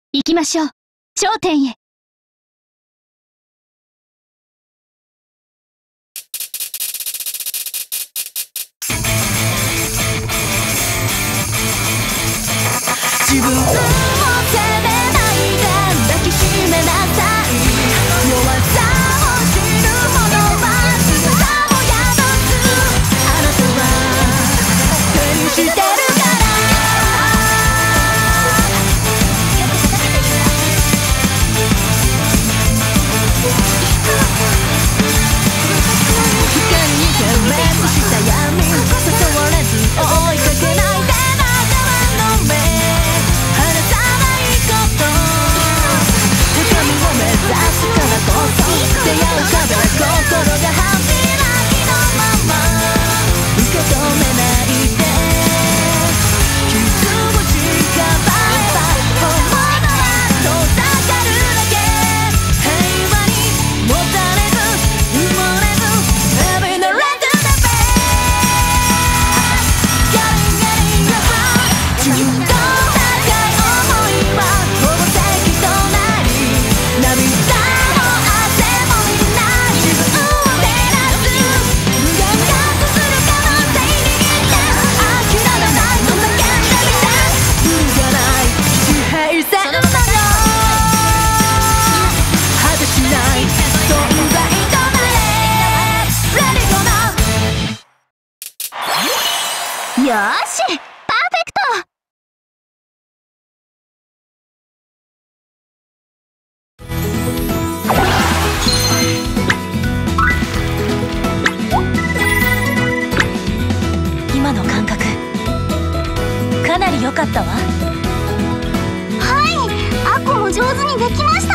行きましょう、頂点へ。 自分を責めないで抱きしめなさい。弱さを知る者は強さを宿す。あなたは手にしてるから。光に点滅した闇、誘われず追いかけないで。出すからこそ出会う壁、心が半開きのまま受け止めないで。傷を近ばれば本物は遠ざかるだけ。平和にもたれず埋もれず Living the red to the bed Getting your phone 自分と高い想いはほぼ敵となり涙よーし、パーフェクト。 今の感覚かなり良かったわ。 はい、アコも上手にできました。